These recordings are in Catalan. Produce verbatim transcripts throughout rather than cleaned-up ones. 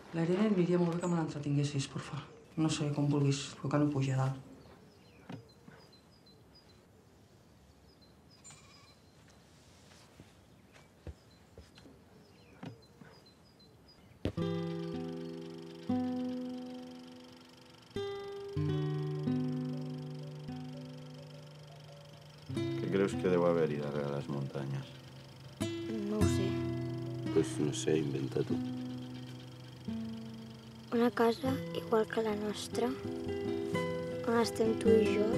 La Irene em diria molt bé que me l'entretinguessis, porfa. No sé, com vulguis, però que no pugi a dalt. Què creus que deu haver-hi darrere les muntanyes? No ho sé. Pues no sé, inventa-t'ho. Una casa igual que la nostra, on estem tu i jo,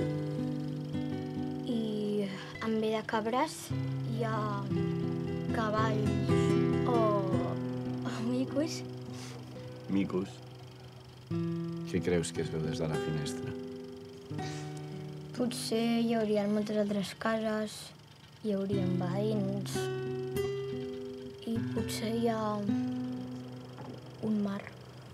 i en ve de cabres hi ha cavalls o, o micos. Micos? Què creus que es veu des de la finestra? Potser hi haurien moltes altres cases, hi haurien veïns i potser hi ha un mar.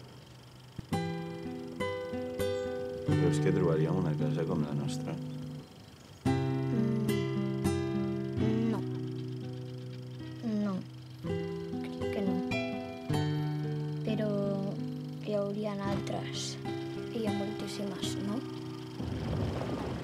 Creus que trobaríem una casa com la nostra? Mm, no. No. Crec que no. Però hi haurien altres. Hi ha moltíssimes, no?